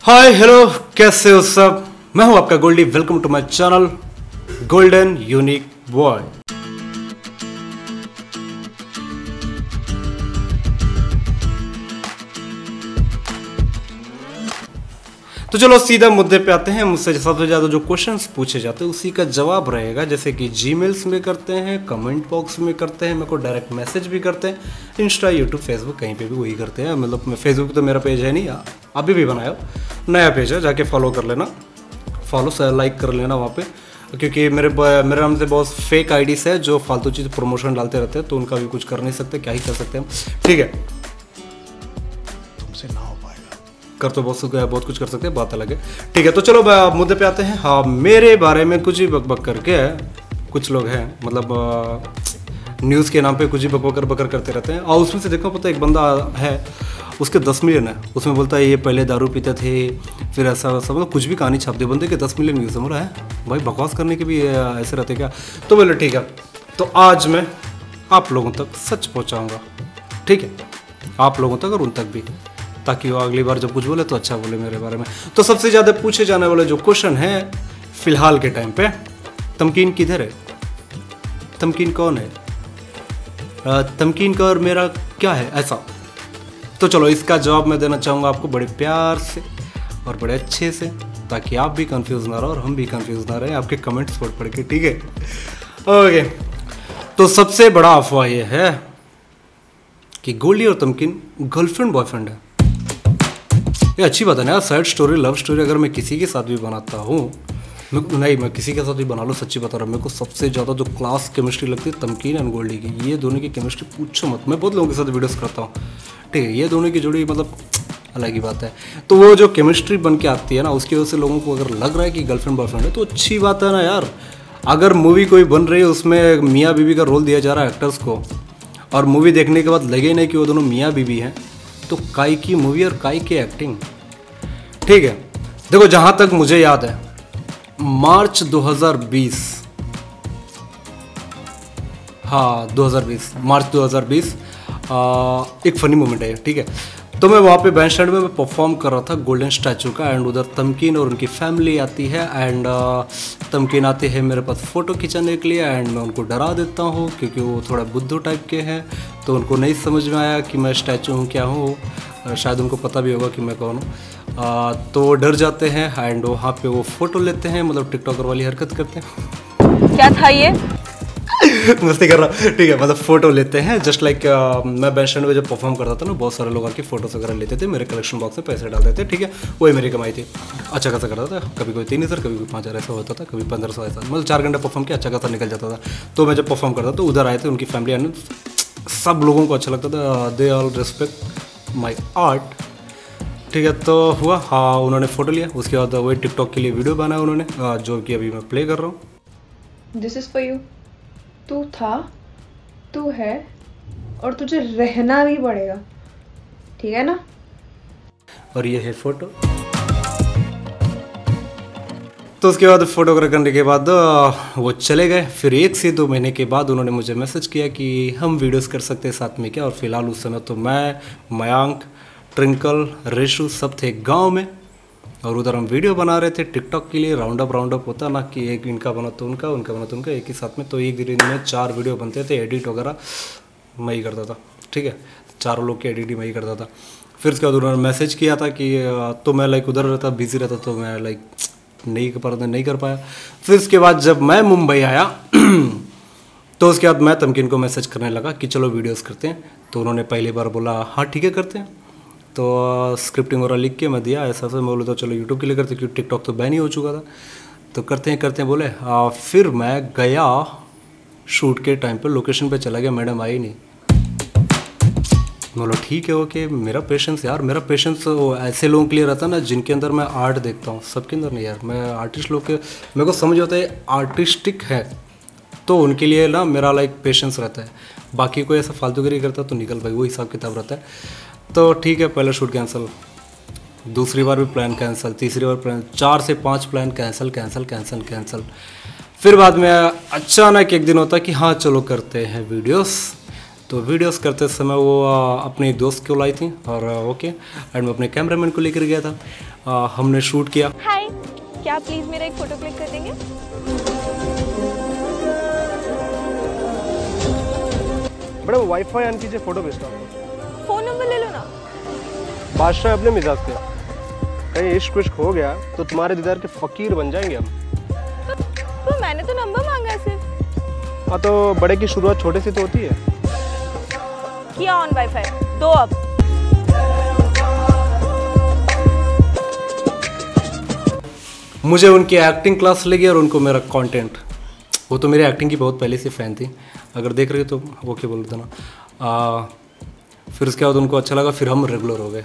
Hi hello, कैसे हो सब। मैं हूं आपका Goldy. Welcome to my channel golden unique boy. तो चलो सीधा मुद्दे पे आते हैं। मुझसे सबसे ज़्यादा जो क्वेश्चंस पूछे जाते हैं उसी का जवाब रहेगा, जैसे कि जीमेल्स में करते हैं, कमेंट बॉक्स में करते हैं, मेरे को डायरेक्ट मैसेज भी करते हैं, इंस्टा यूट्यूब फेसबुक कहीं पे भी वही करते हैं। मतलब फेसबुक तो मेरा पेज है नहीं, अभी भी बनाया नया पेज है, जाके फॉलो कर लेना, फॉलो लाइक कर लेना वहाँ पे, क्योंकि मेरे नाम से बहुत फेक आईडीज है जो फालतू चीज़ प्रमोशन डालते रहते हैं, तो उनका भी कुछ कर नहीं सकते, क्या ही कर सकते हैं हम। ठीक है, तुमसे ना हो पाएगा, कर तो बहुत कुछ कर सकते हैं, बात अलग है। ठीक है, तो चलो मुद्दे पे आते हैं। हाँ, मेरे बारे में कुछ ही बकबक करके कुछ लोग हैं, मतलब न्यूज़ के नाम पे कुछ ही बकर करते रहते हैं। और उसमें से देखो, पता एक बंदा है, उसके 10 मिलियन है, उसमें बोलता है ये पहले दारू पीते थे, फिर ऐसा वैसा, मतलब कुछ भी कहानी छाप दे बंदे के 10 मिलियन व्यूज़ है। बोला है भाई, बकवास करने के भी ऐसे रहते क्या। तो बोले ठीक है, तो आज मैं आप लोगों तक सच पहुँचाऊँगा। ठीक है, आप लोगों तक और उन तक भी, ताकि वो अगली बार जब कुछ बोले तो अच्छा बोले मेरे बारे में। तो सबसे ज़्यादा पूछे जाने वाले जो क्वेश्चन है फिलहाल के टाइम पे, तमकीन किधर है, तमकीन कौन है, तमकीन का और मेरा क्या है ऐसा। तो चलो इसका जवाब मैं देना चाहूँगा आपको बड़े प्यार से और बड़े अच्छे से, ताकि आप भी कंफ्यूज ना रहो और हम भी कंफ्यूज ना रहे आपके कमेंट्स पढ़ के। ठीक है, ओके। तो सबसे बड़ा अफवाह ये है कि गोल्डी और तमकीन गर्लफ्रेंड बॉयफ्रेंड है। ये अच्छी बात है ना यार, सैड स्टोरी, लव स्टोरी अगर मैं किसी के साथ भी बनाता हूँ, मैं किसी के साथ भी बना लो, सच्ची बता रहा हूँ, मेरे को सबसे ज़्यादा जो क्लास केमिस्ट्री लगती है तमकीन एंड गोल्डी की। ये दोनों की केमिस्ट्री पूछो मत, मैं बहुत लोगों के साथ वीडियोस करता हूँ। ठीक है, ये दोनों की जोड़ी मतलब अलग ही बात है। तो वो जो केमिस्ट्री बन के आती है ना, उसकी वजह से लोगों को अगर लग रहा है कि गर्लफ्रेंड बॉयफ्रेंड है तो अच्छी बात है ना यार। अगर मूवी कोई बन रही है, उसमें मियाँ बीवी का रोल दिया जा रहा है एक्टर्स को, और मूवी देखने के बाद लगे नहीं कि वो दोनों मियाँ बीवी हैं, तो काई की मूवी और काई की एक्टिंग। ठीक है, देखो जहाँ तक मुझे याद है, मार्च 2020, हाँ 2020, मार्च 2020 एक फ़नी मोमेंट है। ठीक है, तो मैं वहाँ पे बैंड स्टैंड में मैं परफॉर्म कर रहा था गोल्डन स्टैचू का, एंड उधर तमकीन और उनकी फैमिली आती है, एंड तमकीन आते हैं मेरे पास फ़ोटो खिंचाने के लिए, एंड मैं उनको डरा देता हूँ क्योंकि वो थोड़ा बुद्धू टाइप के हैं, तो उनको नहीं समझ में आया कि मैं स्टैचू हूँ क्या हूँ, शायद उनको पता भी होगा कि मैं कौन हूँ, तो वो डर जाते हैं, एंड वहाँ पे वो फ़ोटो लेते हैं, मतलब टिकटॉकर वाली हरकत करते हैं। क्या था ये? मस्ती कर रहा। ठीक है, मतलब फ़ोटो लेते हैं, जस्ट लाइक मैं बैंड स्टैंड में जब परफॉर्म करता था ना, बहुत सारे लोग आके फ़ोटोज़ वगैरह लेते थे, मेरे कलेक्शन बॉक्स में पैसे डाल देते। ठीक है, वही मेरी कमाई थी। अच्छा खासा करता था, कभी कोई 3000, कभी कोई 5000 ऐसा होता था, कभी 1500 ऐसा, मतलब 4 घंटे परफॉर्म किया, अच्छा खासा निकल जाता था। तो मैं जब परफॉर्म करता तो उधर आए थे उनकी फैमिली आने, सब लोगों को अच्छा लगता था, they all respect my art. ठीक है, तो हुआ, हाँ उन्होंने फ़ोटो लिया, उसके बाद वही टिकटॉक के लिए वीडियो बनाया उन्होंने, जो कि अभी मैं प्ले कर रहा हूँ। This is for you. तू था, तू है, और तुझे रहना भी पड़ेगा, ठीक है ना। और ये है फोटो। तो उसके बाद फोटोग्राफ करने के बाद वो चले गए। फिर 1 से 2 महीने के बाद उन्होंने मुझे मैसेज किया कि हम वीडियोस कर सकते हैं साथ में क्या। और फिलहाल उस समय तो मैं, मयांक, ट्रिंकल, रेशु सब थे गांव में, और उधर हम वीडियो बना रहे थे टिकटॉक के लिए। राउंड अप होता ना कि एक इनका बना तो उनका, उनका बना तो उनका, एक ही साथ में। तो एक दिन में 4 वीडियो बनते थे, एडिट वगैरह मैं ही करता था। ठीक है, 4 लोग की एडिटिंग मैं ही करता था। फिर उसके बाद उन्होंने मैसेज किया था कि तो मैं लाइक उधर रहता, बिजी रहता, तो मैं लाइक नहीं कर पाया। फिर उसके बाद जब मैं मुंबई आया तो उसके बाद मैं तमकीन को मैसेज करने लगा कि चलो वीडियोज़ करते हैं। तो उन्होंने पहली बार बोला हाँ ठीक है करते हैं। तो स्क्रिप्टिंग वगैरह लिख के मैं दिया, ऐसा मैं बोला तो चलो यूट्यूब के लिए करते, क्योंकि टिकटॉक तो बैन ही हो चुका था। तो करते हैं बोले। फिर मैं गया शूट के टाइम पे, लोकेशन पे चला गया, मैडम आई नहीं। बोलो ठीक है ओके, मेरा पेशेंस यार, मेरा पेशेंस ऐसे लोगों के लिए रहता है ना जिनके अंदर मैं आर्ट देखता हूँ, सबके अंदर नहीं यार। मैं आर्टिस्ट लोग के, मेरे को समझ आता है आर्टिस्टिक है तो उनके लिए ना मेरा लाइक पेशेंस रहता है। बाकी कोई ऐसा फालतूगिरी करता तो निकल भाई, वो हिसाब किताब रहता है। तो ठीक है, पहला शूट कैंसिल, दूसरी बार भी प्लान कैंसिल, तीसरी बार प्लान, 4 से 5 प्लान कैंसिल। फिर बाद में अचानक एक दिन होता कि हाँ चलो करते हैं वीडियोस। तो वीडियोस करते समय वो अपने एक दोस्त को लाई थी और ओके एंड मैं अपने कैमरामैन को लेकर गया था। हमने शूट किया। हाय, क्या आप प्लीज़ मेरा एक फ़ोटो क्लिक कर देंगे? मैडम वाईफाई ऑन कीजिए, फोटो भेजता हूँ। फ़ोन नंबर ले लो ना। बादशाह अपने मिजाज के, कहीं इश्क विश्क हो गया तो तुम्हारे दीदार के फकीर बन जाएंगे हम। तो मैंने तो नंबर मांगा है सिर्फ। हाँ, तो बड़े की शुरुआत छोटे से तो होती है। किया ऑन वाईफाई, दो अब। मुझे उनकी एक्टिंग क्लास लगी और उनको मेरा कंटेंट, वो तो मेरी एक्टिंग की बहुत पहले से फ़ैन थी, अगर देख रहे हो तो वो क्या बोल देना। फिर उसके बाद उनको अच्छा लगा, फिर हम रेगुलर हो गए,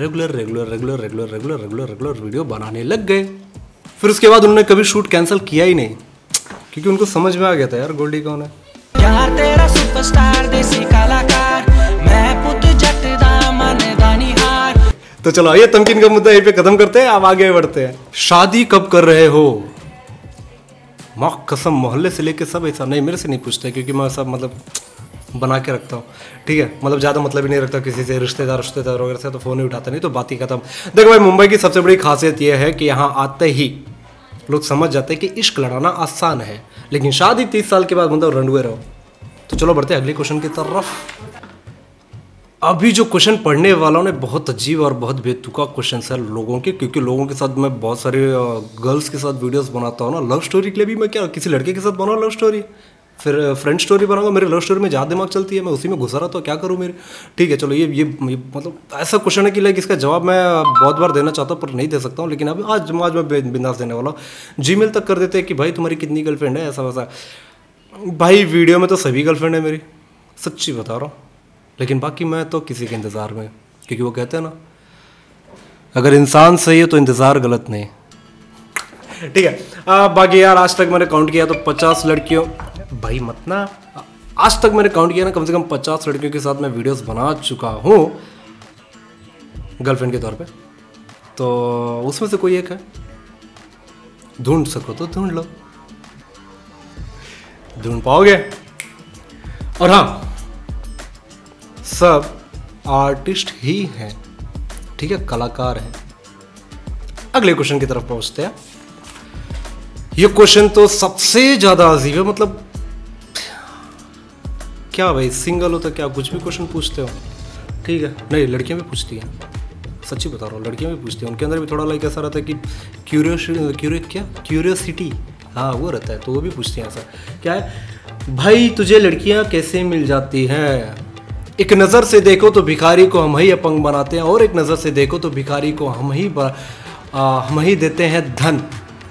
रेगुलर वीडियो बनाने लग गए। फिर उसके बाद उन्होंने कभी शूट कैंसिल किया ही नहीं, क्योंकि उनको समझ में आ गया था यार गोल्डी कौन है। यार तेरा सुपरस्टार देसी कलाकार, मैं पुत जट दा मन दानी हार। तो चलो ये तमकीन का मुद्दा यहीं पे खत्म करते हैं, अब आगे बढ़ते हैं। शादी कब कर रहे हो? माँ कसम, मोहल्ले से लेके सब ऐसा नहीं, मेरे से नहीं पूछते, क्योंकि मैं सब मतलब बना के रखता हूँ, ठीक है, मतलब ज़्यादा मतलब ही नहीं रखता किसी से, रिश्तेदार वगैरह से तो फ़ोन ही उठाता नहीं, तो बात ही खत्म। देखो भाई, मुंबई की सबसे बड़ी खासियत यह है कि यहाँ आते ही लोग समझ जाते हैं कि इश्क लड़ाना आसान है, लेकिन शादी 30 साल के बाद मतलब रंडुए रहो। तो चलो बढ़ते हैं अगले क्वेश्चन की तरफ। अभी जो क्वेश्चन पढ़ने वालों ने बहुत अजीब और बहुत बेतुका क्वेश्चन है लोगों के, क्योंकि लोगों के साथ मैं बहुत सारे गर्ल्स के साथ वीडियोस बनाता हूँ ना, लव स्टोरी के लिए भी मैं क्या किसी लड़के के साथ बनाऊँ लव स्टोरी, फिर फ्रेंड स्टोरी बनाऊंगा, मेरे लव स्टोरी में ज़्यादा दिमाग चलती है, मैं उसी में घुसा रहा तो क्या करूँ मेरे। ठीक है चलो, ये मतलब ऐसा क्वेश्चन है कि लाइक इसका जवाब मैं बहुत बार देना चाहता हूँ पर नहीं दे सकता हूँ, लेकिन अभी आज मैं बिंदास देने वाला हूँ। जीमेल तक कर देते हैं कि भाई तुम्हारी कितनी गर्लफ्रेंड है, ऐसा वैसा। भाई वीडियो में तो सभी गर्लफ्रेंड है मेरी, सच्ची बता रहा हूँ, लेकिन बाकी मैं तो किसी के इंतज़ार में, क्योंकि वो कहते हैं ना, अगर इंसान सही है तो इंतज़ार गलत नहीं। ठीक है, बाकी यार आज तक मैंने काउंट किया तो 50 लड़कियों, भाई मत ना, आज तक मैंने काउंट किया ना, कम से कम 50 लड़कियों के साथ मैं वीडियोस बना चुका हूँ गर्लफ्रेंड के तौर पे, तो उसमें से कोई एक है, ढूंढ सको तो ढूंढ लो, ढूंढ पाओगे। और हाँ, सब आर्टिस्ट ही हैं, ठीक है, कलाकार हैं। अगले क्वेश्चन की तरफ पहुंचते हैं। ये क्वेश्चन तो सबसे ज्यादा अजीब है, मतलब क्या भाई सिंगल हो तो क्या कुछ भी क्वेश्चन पूछते हो, ठीक है, नहीं लड़कियां भी पूछती हैं, सच्ची बता रहा हूँ, लड़कियां भी पूछती हैं, उनके अंदर भी थोड़ा लाइक ऐसा रहता है कि क्यूरियोसिटी, हाँ वो रहता है, तो वो भी पूछती हैं ऐसा क्या है, भाई तुझे लड़कियां कैसे मिल जाती हैं? एक नज़र से देखो तो भिखारी को हम ही अपंग बनाते हैं, और एक नज़र से देखो तो भिखारी को हम ही देते हैं धन।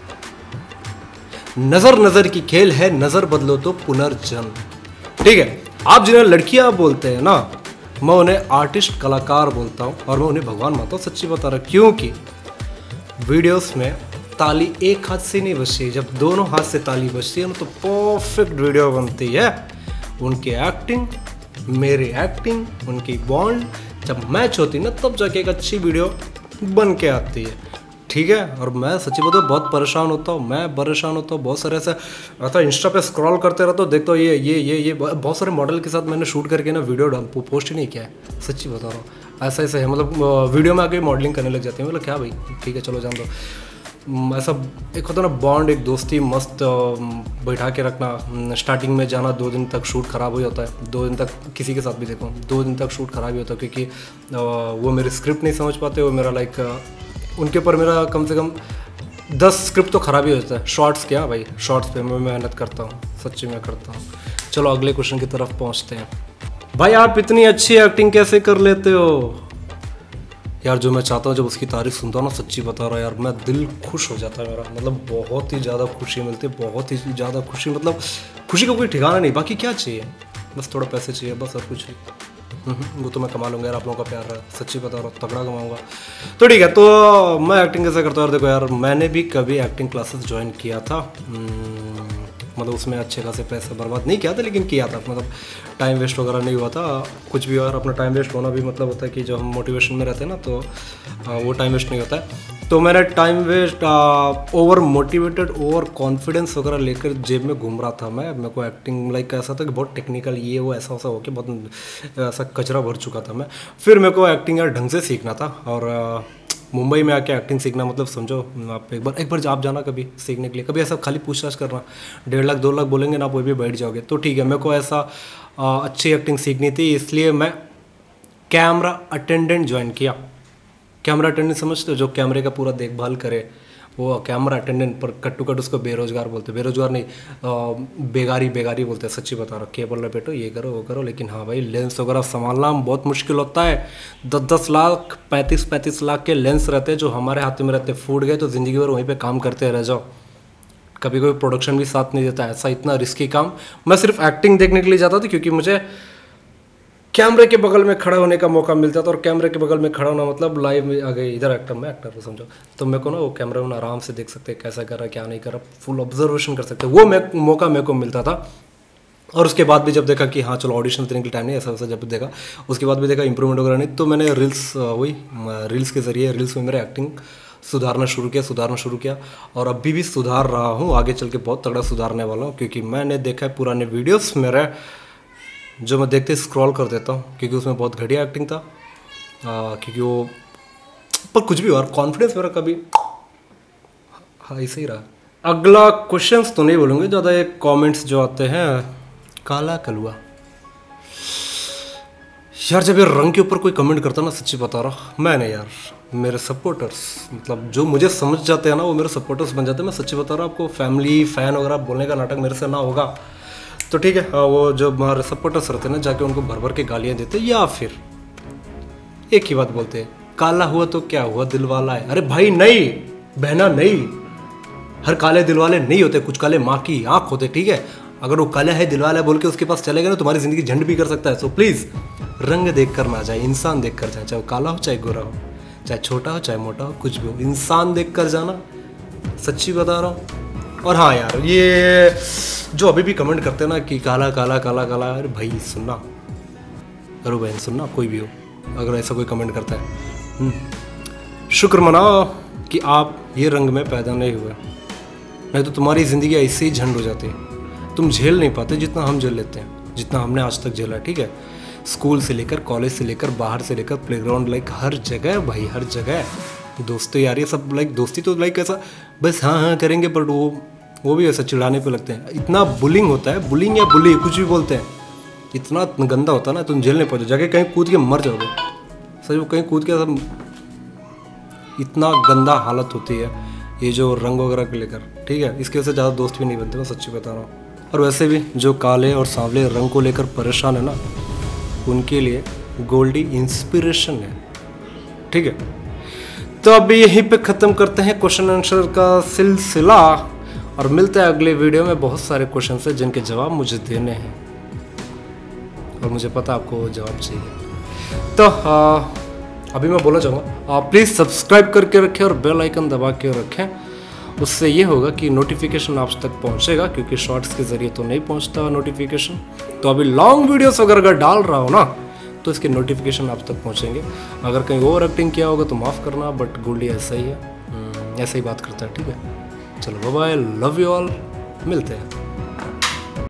नज़र नज़र की खेल है, नज़र बदलो तो पुनर्जन्म। ठीक है, आप जिन्हें लड़कियां बोलते हैं ना, मैं उन्हें आर्टिस्ट कलाकार बोलता हूँ, और मैं उन्हें भगवान मानता हूँ, सच्ची बता रहा, क्योंकि वीडियोस में ताली एक हाथ से नहीं बजती, जब दोनों हाथ से ताली बजती है ना तो परफेक्ट वीडियो बनती है। उनकी एक्टिंग, मेरी एक्टिंग, उनकी बॉन्ड जब मैच होती है ना, तब जाके एक अच्छी वीडियो बन के आती है, ठीक है। और मैं सच्ची बताऊँ बहुत परेशान होता हूँ, बहुत सारे ऐसा इंस्टा पे स्क्रॉल करते रहता हूँ, देखता हूँ ये बहुत सारे मॉडल के साथ मैंने शूट करके ना वीडियो पोस्ट ही नहीं किया है, सच्ची बता रहा हूँ, ऐसा है, मतलब वीडियो में आके मॉडलिंग करने लग जाती है, मतलब क्या भाई, ठीक है चलो जान दो। ऐसा एक होता है ना बॉन्ड, एक दोस्ती मस्त बैठा के रखना, स्टार्टिंग में जाना, 2 दिन तक शूट ख़राब हो जाता है, 2 दिन तक किसी के साथ भी देखो 2 दिन तक शूट ख़राब ही होता है, क्योंकि वो मेरी स्क्रिप्ट नहीं समझ पाते, वो मेरा लाइक उनके ऊपर मेरा कम से कम 10 स्क्रिप्ट तो ख़राब ही हो जाता है। शॉर्ट्स क्या भाई, शॉर्ट्स पे मैं मेहनत करता हूँ, सच्ची में करता हूँ। चलो अगले क्वेश्चन की तरफ पहुँचते हैं। भाई आप इतनी अच्छी एक्टिंग कैसे कर लेते हो? यार जो मैं चाहता हूँ, जब उसकी तारीफ सुनता हूँ ना, सच्ची बता रहा हूँ यार, मैं दिल खुश हो जाता है मेरा, मतलब बहुत ही ज़्यादा खुशी मिलती है, बहुत ही ज़्यादा खुशी, मतलब खुशी का कोई ठिकाना नहीं। बाकी क्या चाहिए, बस थोड़ा पैसे चाहिए, बस और कुछ नहीं। वो तो मैं कमा लूँगा यार, आप लोगों का प्यार रहा, सच्ची बता रहा हूँ, तगड़ा कमाऊँगा। तो ठीक है, तो मैं एक्टिंग कैसे करता हूँ यार, देखो यार, मैंने भी कभी एक्टिंग क्लासेस ज्वाइन किया था, मतलब उसमें अच्छे खासे पैसे बर्बाद नहीं किया था, लेकिन किया था, मतलब टाइम वेस्ट वगैरह नहीं हुआ था कुछ भी। और अपना टाइम वेस्ट होना भी मतलब होता है कि जब हम मोटिवेशन में रहते हैं ना, तो वो टाइम वेस्ट नहीं होता है। तो मैंने time waste, over motivated, over confidence वगैरह लेकर जेब में घूम रहा था मैं। मेरे को एक्टिंग लाइक ऐसा था कि बहुत टेक्निकल ये वो ऐसा वैसा होकर बहुत ऐसा कचरा भर चुका था मैं। फिर मेरे को एक्टिंग यार ढंग से सीखना था, और मुंबई में आके एक्टिंग सीखना मतलब समझो आप एक बार आप जाना कभी सीखने के लिए, कभी ऐसा खाली पूछताछ करना, 1.5 लाख 2 लाख बोलेंगे ना, आप वही भी बैठ जाओगे। तो ठीक है, मेरे को ऐसा अच्छी एक्टिंग सीखनी थी, इसलिए मैं कैमरा अटेंडेंट ज्वाइन किया। कैमरा अटेंडेंट समझते हो, जो कैमरे का पूरा देखभाल करे, वो कैमरा अटेंडेंट। पर कट टू कट उसको बेरोजगार बोलते, बेरोजगार नहीं, बेगारी बोलते हैं। सच्ची बता रहा, केबल लपेटो, ये करो वो करो, लेकिन हाँ भाई लेंस वगैरह संभालना बहुत मुश्किल होता है। 10-10 लाख 35-35 लाख के लेंस रहते हैं जो हमारे हाथ में रहते, फूट गए तो ज़िंदगी भर वहीं पे काम करते रह जाओ। कभी कोई प्रोडक्शन भी साथ नहीं देता, ऐसा इतना रिस्की काम। मैं सिर्फ एक्टिंग देखने के लिए जाता था, क्योंकि मुझे कैमरे के बगल में खड़ा होने का मौका मिलता था। और कैमरे के बगल में खड़ा होना मतलब लाइव में आ गए, इधर एक्टर में एक्टर को समझो, तो मेरे को ना वो कैमरा में आराम से देख सकते हैं कैसा कर रहा है क्या नहीं कर रहा, फुल ऑब्जर्वेशन कर सकते हैं। वो मौका मेरे को मिलता था। और उसके बाद भी जब देखा कि हाँ चलो ऑडिशन देने के टाइम नहीं, ऐसा वैसा जब देखा, उसके बाद भी देखा इंप्रूवमेंट वगैरह नहीं, तो मैंने रील्स के ज़रिए रील्स में मेरा एक्टिंग सुधारना शुरू किया। और अभी भी सुधार रहा हूँ, आगे चल के बहुत तगड़ा सुधारने वाला हूँ। क्योंकि मैंने देखा है पुराने वीडियोस मेरे, जो मैं देखते स्क्रॉल कर देता हूँ, क्योंकि उसमें बहुत घटिया एक्टिंग था। क्योंकि वो, पर कुछ भी हो, कॉन्फिडेंस मेरा कभी हाँ ऐसे ही रहा। अगला क्वेश्चंस तो नहीं बोलूँगे ज़्यादा, ये कमेंट्स जो आते हैं, काला कलुआ यार, जब ये रंग के ऊपर कोई कमेंट करता ना, सच्ची बता रहा मैंने यार, मेरे सपोर्टर्स मतलब जो मुझे समझ जाते हैं ना, वो मेरे सपोर्टर्स बन जाते हैं। मैं सच्ची बता रहा हूँ आपको, फैमिली फैन वगैरह बोलने का नाटक मेरे से ना होगा तो ठीक है। वो जो हमारे सपोर्टर्स रहते हैं ना, जाके उनको भर भर के गालियाँ देते, या फिर एक ही बात बोलते हैं, काला हुआ तो क्या हुआ, दिल वाला है। अरे भाई नहीं बहना, नहीं, हर काले दिल वाले नहीं होते, कुछ काले माँ की आँख होते, ठीक है। अगर वो काला है दिल वाला है बोल के उसके पास चले गए ना, तुम्हारी ज़िंदगी झंड भी कर सकता है। सो प्लीज़ रंग देख कर ना जाए, इंसान देख कर जाए, चाहे वो काला हो चाहे गोरा हो, चाहे छोटा हो चाहे मोटा हो, कुछ भी हो, इंसान देख कर जाना, सच्ची बता रहा हूँ। और हाँ यार, ये जो अभी भी कमेंट करते हैं ना कि काला काला काला काला, अरे भाई सुनना, करो बहन सुनना, कोई भी हो अगर ऐसा कोई कमेंट करता है, शुक्र मनाओ कि आप ये रंग में पैदा नहीं हुए, नहीं तो तुम्हारी ज़िंदगी ऐसे ही झंड हो जाती है। तुम झेल नहीं पाते जितना हम झेल लेते हैं, जितना हमने आज तक झेला, ठीक है। स्कूल से लेकर, कॉलेज से लेकर, बाहर से लेकर, प्लेग्राउंड, लाइक हर जगह भाई, हर जगह दोस्ती यार, ये सब लाइक दोस्ती तो लाइक ऐसा बस हाँ करेंगे, बट वो भी ऐसा चिढ़ाने पे लगते हैं। इतना बुलिंग होता है, बुलिंग या बुली कुछ भी बोलते हैं, इतना गंदा होता है ना, तुम झेल नहीं पाते, जाके कहीं कूद के मर जाओगे, सच वो कहीं कूद के सब, इतना गंदा हालत होती है ये जो रंग वगैरह को लेकर, ठीक है। इसके वजह से ज़्यादा दोस्त भी नहीं बनते, मैं सच्ची बता रहा हूँ। और वैसे भी जो काले और सांवले रंग को लेकर परेशान है ना, उनके लिए गोल्डी इंस्पिरेशन है, ठीक है। तो अभी यहीं पे ख़त्म करते हैं क्वेश्चन आंसर का सिलसिला, और मिलते हैं अगले वीडियो में। बहुत सारे क्वेश्चन हैं जिनके जवाब मुझे देने हैं, और मुझे पता आपको जवाब चाहिए। तो अभी मैं बोलना चाहूँगा, प्लीज़ सब्सक्राइब करके रखें और बेल आइकन दबा के रखें, उससे ये होगा कि नोटिफिकेशन आप तक पहुँचेगा, क्योंकि शॉर्ट्स के ज़रिए तो नहीं पहुँचता नोटिफिकेशन। तो अभी लॉन्ग वीडियोस अगर डाल रहा हो ना, तो इसके नोटिफिकेशन आप तक पहुँचेंगे। अगर कहीं ओवर एक्टिंग किया होगा तो माफ़ करना, बट गोल्डी ऐसा ही है, ऐसा ही बात करता है, ठीक है। चलो bye bye, love you all, मिलते हैं।